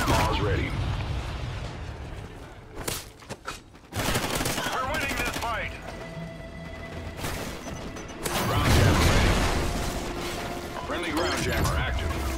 Mars ready. We're winning this fight. Ground jammer ready. Friendly ground jammer active.